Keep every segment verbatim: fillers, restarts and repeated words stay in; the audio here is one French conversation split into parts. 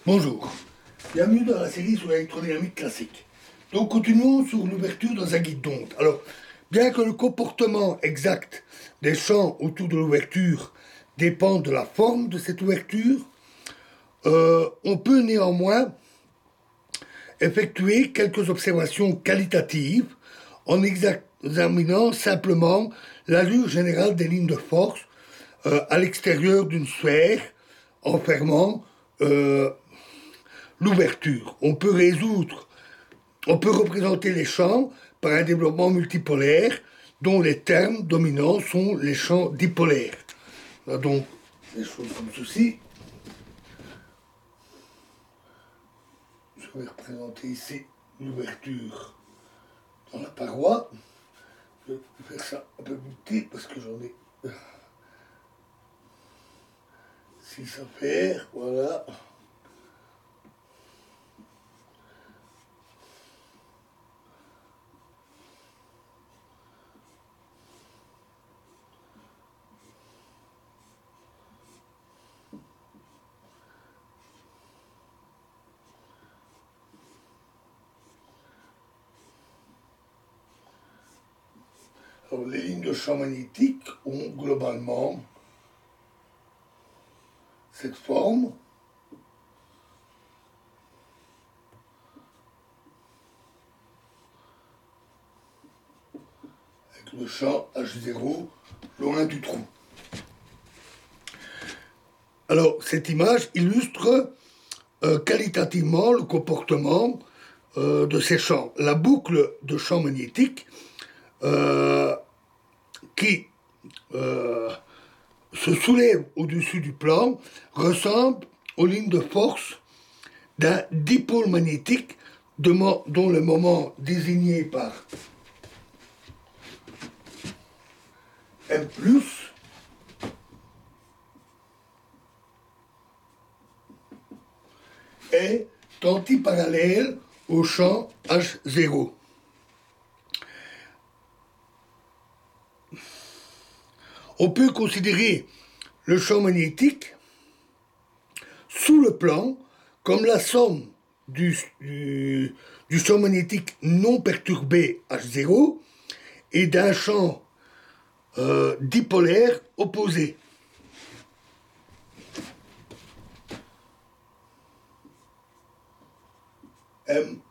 Bonjour, bienvenue dans la série sur l'électrodynamique classique. Donc continuons sur l'ouverture dans un guide d'onde. Alors, bien que le comportement exact des champs autour de l'ouverture dépende de la forme de cette ouverture, euh, on peut néanmoins effectuer quelques observations qualitatives en examinant simplement l'allure générale des lignes de force euh, à l'extérieur d'une sphère en fermant euh, l'ouverture. On peut résoudre, on peut représenter les champs par un développement multipolaire dont les termes dominants sont les champs dipolaires. On a donc des choses comme ceci. Je vais représenter ici l'ouverture dans la paroi. Je vais faire ça un peu plus petit parce que j'en ai six à faire. Voilà. Alors, les lignes de champ magnétique ont globalement cette forme. Avec le champ H zéro loin du trou. Alors, cette image illustre euh, qualitativement le comportement euh, de ces champs. La boucle de champ magnétique euh, qui euh, se soulève au-dessus du plan ressemble aux lignes de force d'un dipôle magnétique de dont le moment désigné par M plus, est antiparallèle au champ H zéro. On peut considérer le champ magnétique sous le plan comme la somme du, du, du champ magnétique non perturbé H zéro et d'un champ euh, dipolaire opposé. M-.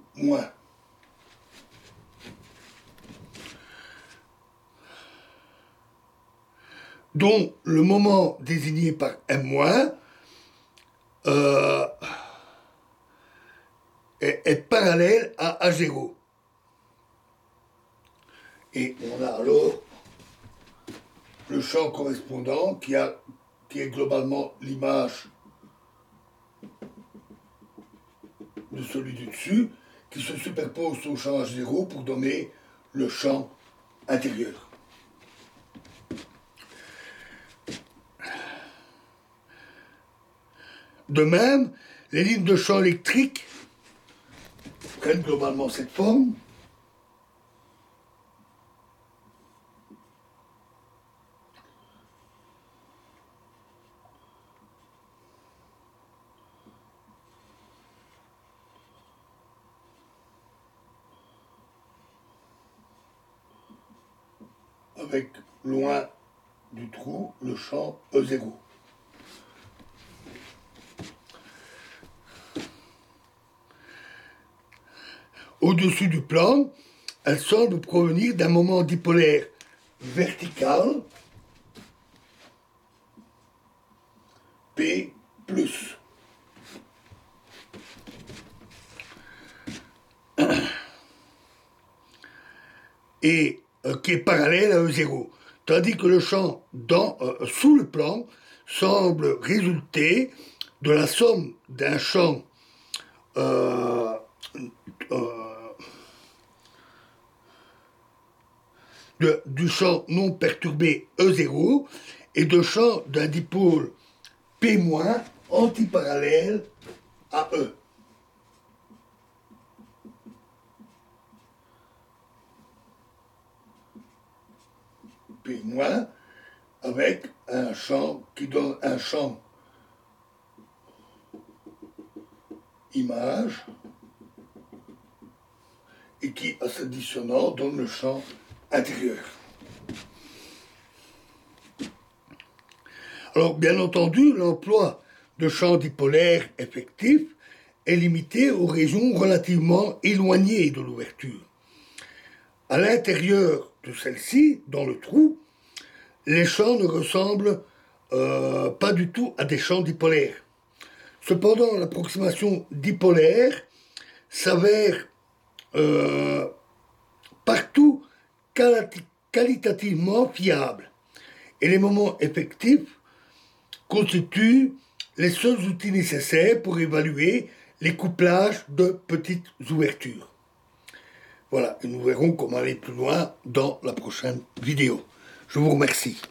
Dont le moment désigné par M- euh, est, est parallèle à H zéro. Et on a alors le champ correspondant qui, a, qui est globalement l'image de celui du dessus, qui se superpose au champ H zéro pour donner le champ intérieur. De même, les lignes de champ électrique prennent globalement cette forme. Avec loin du trou le champ E zéro. Au-dessus du plan, elle semble provenir d'un moment dipolaire vertical P plus. Et euh, qui est parallèle à E zéro. Tandis que le champ dans, euh, sous le plan semble résulter de la somme d'un champ euh, euh, de, du champ non perturbé E zéro et de champ d'un dipôle P- antiparallèle à E. P- avec un champ qui donne un champ image, et qui, à s'additionnant, donne le champ intérieur. Alors, bien entendu, l'emploi de champs dipolaires effectifs est limité aux régions relativement éloignées de l'ouverture. À l'intérieur de celle-ci, dans le trou, les champs ne ressemblent euh, pas du tout à des champs dipolaires. Cependant, l'approximation dipolaire s'avère euh, partout quali- qualitativement fiable. Et les moments effectifs constituent les seuls outils nécessaires pour évaluer les couplages de petites ouvertures. Voilà, et nous verrons comment aller plus loin dans la prochaine vidéo. Je vous remercie.